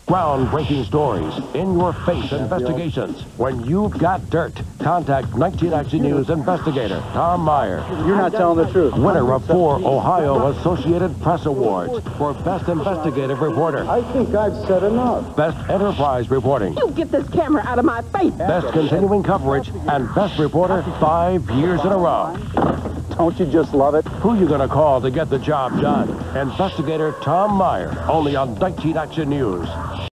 Groundbreaking stories, in-your-face investigations. When you've got dirt, contact 19 Action News investigator Tom Meyer. You're not telling the truth. Winner of 4 Ohio Associated Press Awards for Best Investigative Reporter. I think I've said enough. Best Enterprise Reporting. You get this camera out of my face. Best Continuing Coverage and Best Reporter 5 years in a row. Don't you just love it? Who you gonna call to get the job done? Investigator Tom Meyer, only on 19 Action News.